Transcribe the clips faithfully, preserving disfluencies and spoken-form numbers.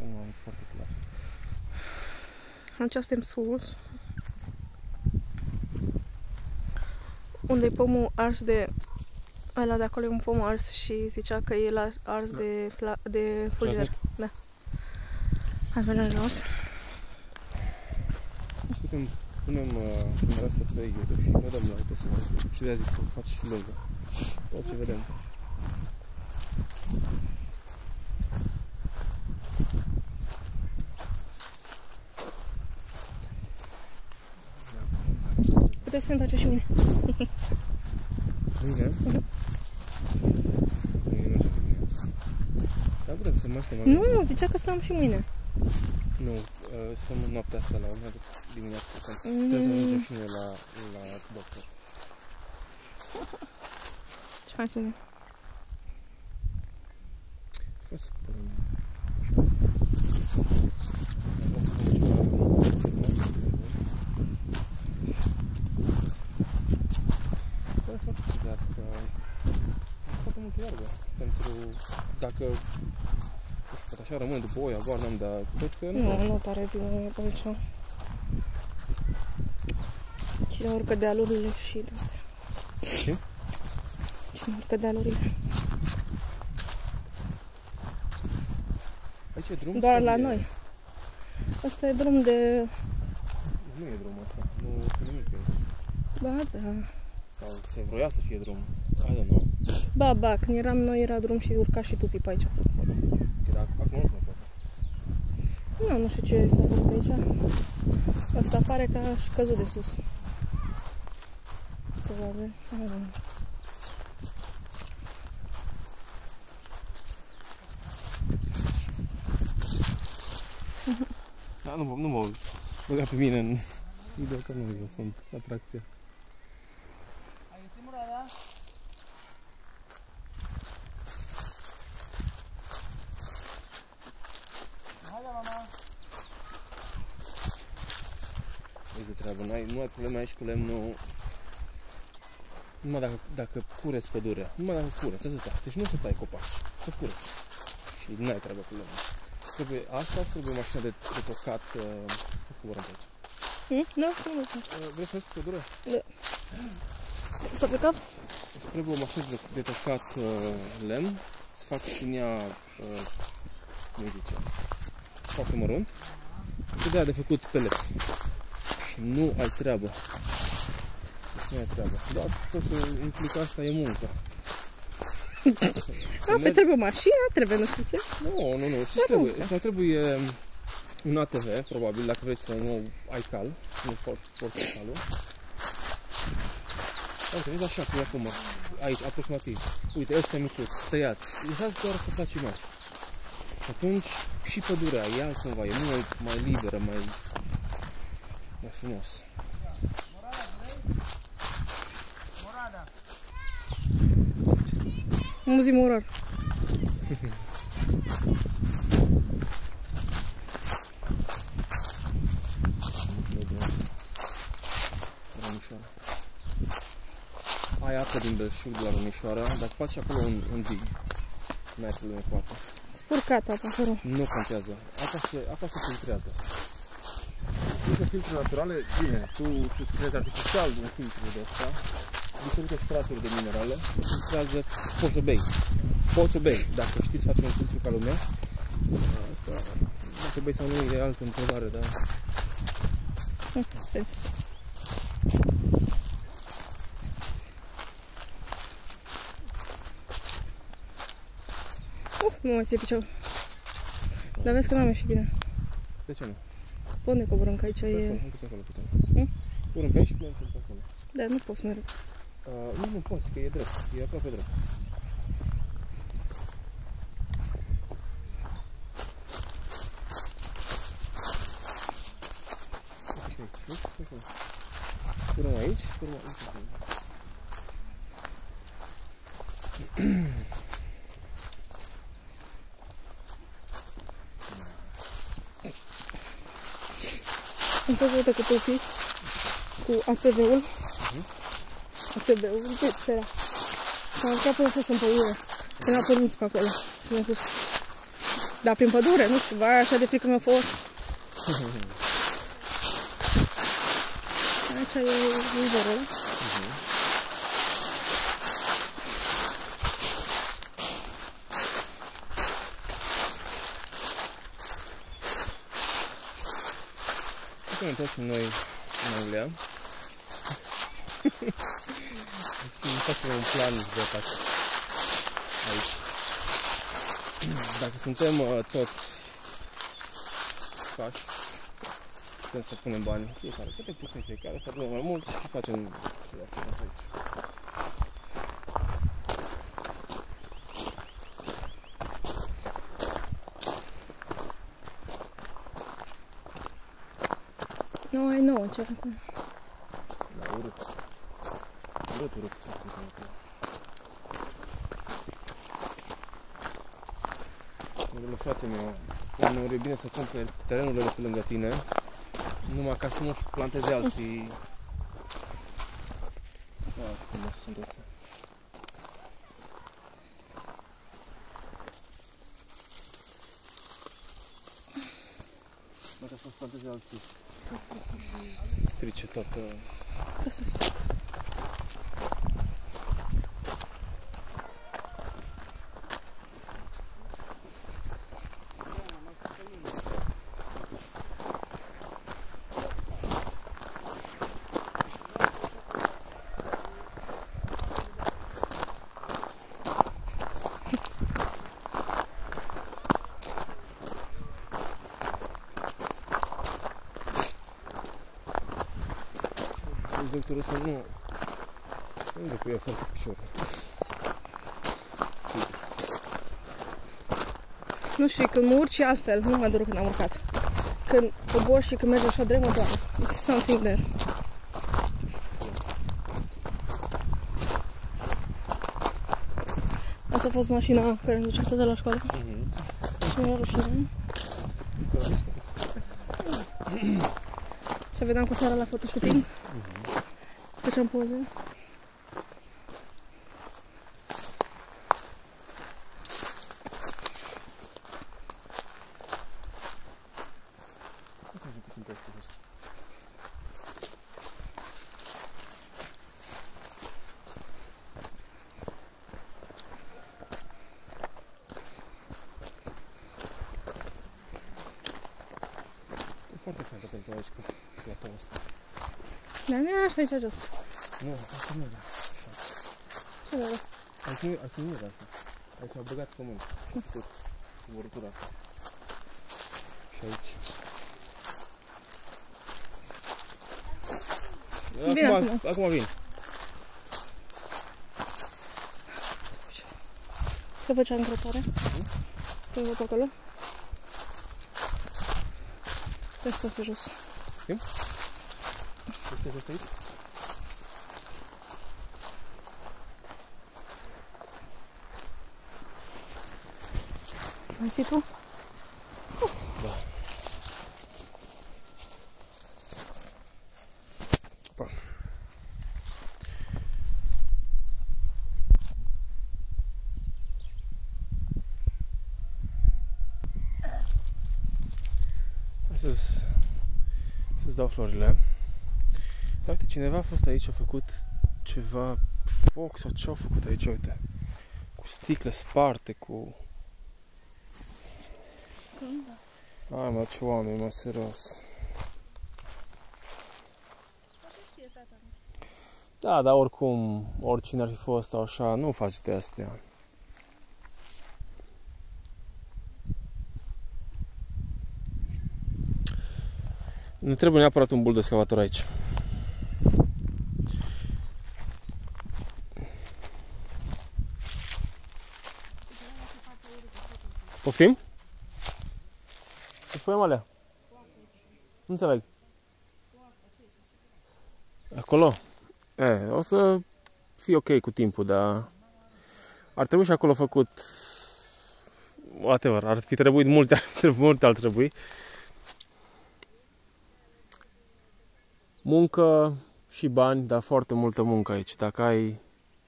Asta nu am foarte clar. Aici suntem sus. Unde e pomul ars de... Ăla de acolo e un pom ars și zicea că e la ars da. de, fla... de fulger. Da. Hai să mergem jos. Putem, punem camera asta pe YouTube și ne dăm la uite să vedem. Și de-aia zic să faci lungă. Tot ce vedem. Puteți să ne întoarce și mine. Mâine? Uh-huh. Mâine mergem dimineața. Dar putem să mai stăm. Nu, zicea că stăm și mâine. Nu, stăm în noaptea asta la urmă dimineața. Mm. Trebuie să mergem și noi la, la doctor. Ce faci, Sine? Fă să putem. Foarte mult iarbă pentru dacă nu știu, așa rămân după oi, abar n-am, dar cred că nu. Nu, nu tare bine e pe aici. Cine urcă dealurile și de-astea. Ce? Cine urcă dealurile. Aici e drum? Doar la e... noi. Asta e drum de... Nu e drum asta, nu e nimic pe aici. Ba, da. Sau se vroia să fie drum, I don't know. Ba, ba, când eram noi era drum și urca și tupi pe aici. Că dacă acum nu se mai poate. Nu, nu știu ce s-a făcut aici. Asta pare că a căzut de sus. Probabil. Da, nu, nu mă băga pe mine în video că nu eu sunt atracția. Ai găsit Murada? Haide, mama! Vezi de treabă, nu ai, nu ai probleme aici cu lemnul. Numai dacă, dacă cureți pădurea, numai dacă cureți, atâta. Deci nu să tai copaci, să cureți. Și nu ai treabă cu lemnul. Trebuie asta, trebuie mașina de, de tocat, uh, să coborăm pe aici. Hmm? Nu, nu, nu. Uh, vrei să mergi pe pădure? Da. Stă pe cap? Îți trebuie o mașină de, de tocat uh, lemn, să fac din ea, uh, cum zice, foarte mărunt. Și de aia de făcut peleți. Și nu ai treabă. Nu ai treabă. Dar poți să implica asta e muncă. Da, pe trebuie mașina, trebuie nu știu ce. Nu, nu, nu. Și trebuie, și trebuie un A T V, probabil, dacă vrei să nu ai cal, nu porți calul. Uite, vezi așa cum e acum, aici, aproximativ. Uite, ăștia micuți, tăiați. Lăsați doar copacii mari. Atunci și pădurea e altcumva, e mult mai liberă, mai, mai frumos. Morada, vrei? Morada! Un zi morar. Ai apă din belșug de la Romișoara, dar faci acolo un, un dig. N-ai probleme cu apa. Spurcat apa, acolo. Nu contează. Apa se, apa se filtrează. Sunt filtre naturale, bine, tu îți crezi artificial un filtru de ăsta, diferite straturi de minerale, se filtrează, poți să bei. Poți să bei, dacă știi să faci un filtru ca lumea. Asta, dacă bei sau nu e altă întrebare, dar... Uf, nu mai ție piciorul. Dar vezi că n-am ieșit bine. De ce nu? Pe unde coborăm, că aici pe e... Acolo, pe acolo putem. Hmm? Coborăm pe aici și mergem pe acolo. Da, nu pot să merg. Uh, nu, nu poți, că e drept. E aproape drept. Curăm aici, curăm aici. Am fost uite cu tupii, cu A T V-ul. A T V-ul, uite ce era. Și am urcat până sus în pădure. Era părinți pe acolo. Și mi-a spus, Dar prin pădure, nu știu, vai, așa de frică mi-a fost. Aici e izvorul ăla. Ne întoarcem noi în Anglia și facem un plan de atac aici. Dacă suntem uh, toți faci, putem să punem bani fiecare, câte puțin fiecare, să punem mai mult și facem ceva frumos aici. Nu, ai nouă, ce acum. Da, urât. Urât, urât. Domnule frate meu, uneori e bine să cumperi terenurile de pe lângă tine, numai ca să nu-și planteze alții. Da, cum sunt astea. Dacă să-și planteze alții. Strice toată... Asta este. Doctorul să nu... să nu depuia foarte piciorul. Nu știu, când mă urci altfel, nu mă doar când am urcat. Când cobor și când mergi așa drept, mă doare. It's something there. Asta a fost mașina care ne ducea tot de la școală. Și mi-era rușine, nu? Și vedeam cu seara la photoshooting. Făceam poze. E foarte fain pentru aici cu plata asta. Da, nu e așa aici jos. Nu, asta nu e. Ce de-aia? Aici nu e asta. Aici au băgat pământ. Tot vortura asta. Și aici. Vine acum, acum. acum vin. Se făcea încrăpare. Când văd acolo. Peste pe jos. Știm? Este jos aici? Mai ții tu? Da. Pa. Să-ți să-ți dau florile. Uite, cineva a fost aici, a făcut ceva foc sau ce a făcut aici, uite. Cu sticle sparte, cu... Ai, mă, ce oameni, mă, serios. Da, dar oricum, oricine ar fi fost sau așa, nu faci de astea. Nu trebuie neapărat un bul de excavator aici. Poftim? Ce spui, Amalia? Nu înțeleg. Acolo? E, o să fie ok cu timpul, dar ar trebui și acolo făcut whatever, ar fi trebuit multe, multe ar trebui. Muncă și bani, dar foarte multă muncă aici. Dacă ai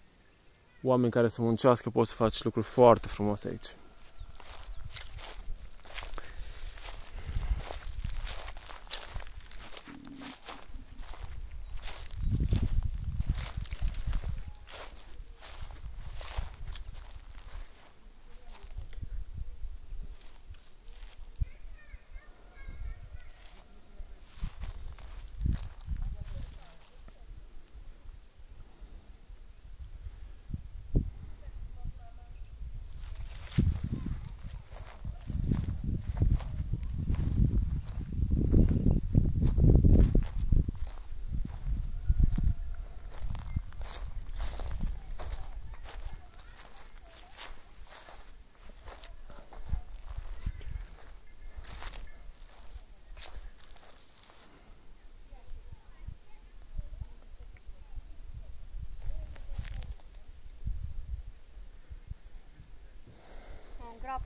oameni care să muncească, poți să faci lucruri foarte frumoase aici.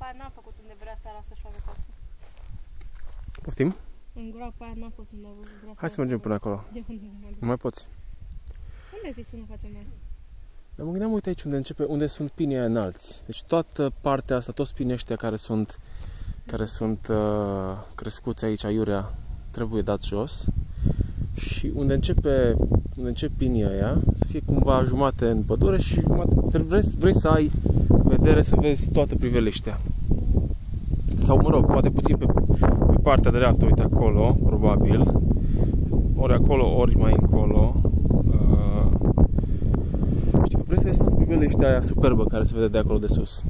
aia n-am făcut unde vrea seara să-și facă casă. Poftim? În groapa aia n-am fost unde vrea să Hai să mergem până acolo. De unde mă duc? Nu mai poți. Unde zici să nu facem noi? Dar mă gândeam, uite aici unde începe, unde sunt pinii aia înalți. Deci toată partea asta, toți pinii ăștia care sunt, care sunt uh, crescuți aici, aiurea, trebuie dat jos. Și unde începe, unde încep pinii ăia, să fie cumva jumate în pădure și jumate, vrei, vrei să ai vedere, să vezi toată priveliștea. Sau, mă rog, poate puțin pe, pe partea dreaptă, uite acolo, probabil. Ori acolo, ori mai încolo. Uh, știi că vrei să vezi toată priveliștea aia superbă care se vede de acolo de sus.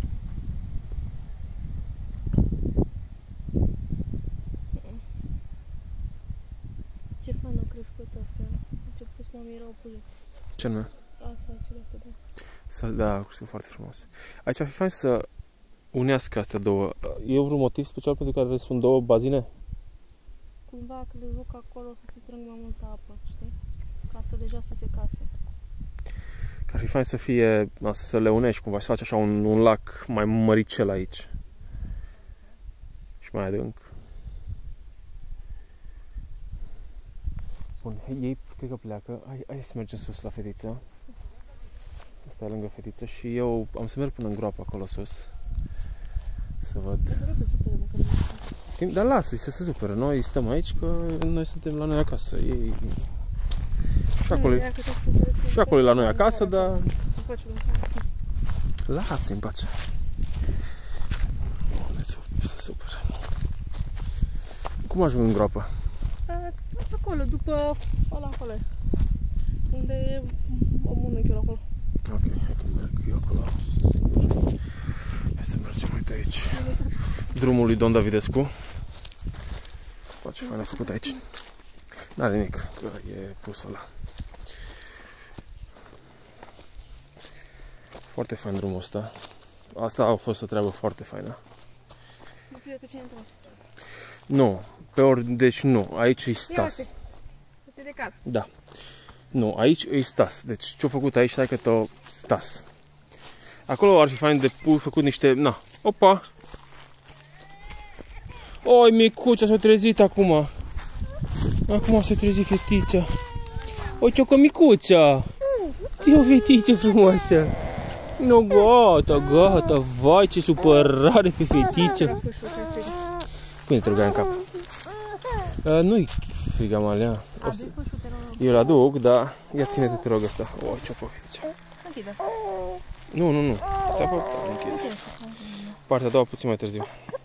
Ce fain au crescut astea. Ce pus mami erau pule. Ce anume? Asta, acele astea, da. Să, da, au crescut foarte frumos. Aici ar fi fain să unească astea două. E vreun motiv special pentru care sunt două bazine? Cumva a crezut că acolo să se strâng mai multă apă, știi? Că asta deja se secase. Că ar fi fain să fie, să le unești cumva, să faci așa un, un lac mai măricel aici. Și mai adânc. Bun, ei cred că pleacă. Hai, hai să mergem sus la fetiță. Să stai lângă fetiță și eu am să merg până în groapă acolo sus. Să văd. Să nu se supere dacă nu. Dar lasă-i să se supere. Noi stăm aici că noi suntem la noi acasă. Ei... Și acolo, și acolo e la noi acasă, dar... Să facem acasă. Lasă-i în pace. Nu se supere. Cum ajung în groapă? Acolo, după ăla acolo. Unde e omul unchiul acolo. Ok, hai că merg eu acolo. Singur. Hai să mergem, uite aici. Drumul lui Don Davidescu. Poate ce fain a făcut aici. N-are nimic, că e pus ăla. Foarte fain drumul ăsta. Asta a fost o treabă foarte faină. Nu fie pe cine intră. Nu, pe ori, deci nu, aici e Stas. Este de cat. Da. Nu, aici e Stas. Deci ce-a făcut aici, stai că tot Stas. Acolo ar fi fain de pus, făcut niște, na, opa. Oi, micuța s-a trezit acum. Acum s-a trezit fetița. O, ciocă micuța. Ți o fetiță frumoasă. Nu, gata, gata. Vai, ce supărare pe fetiță. Bine, te rugai în cap. Uh, Nu-i friga malea. Să... Eu îl aduc, dar ia ține-te, te rog, ăsta. O, ce-o fă fetița. Închide. Nu, nu, nu. Stai pe închide. Partea a doua puțin mai târziu.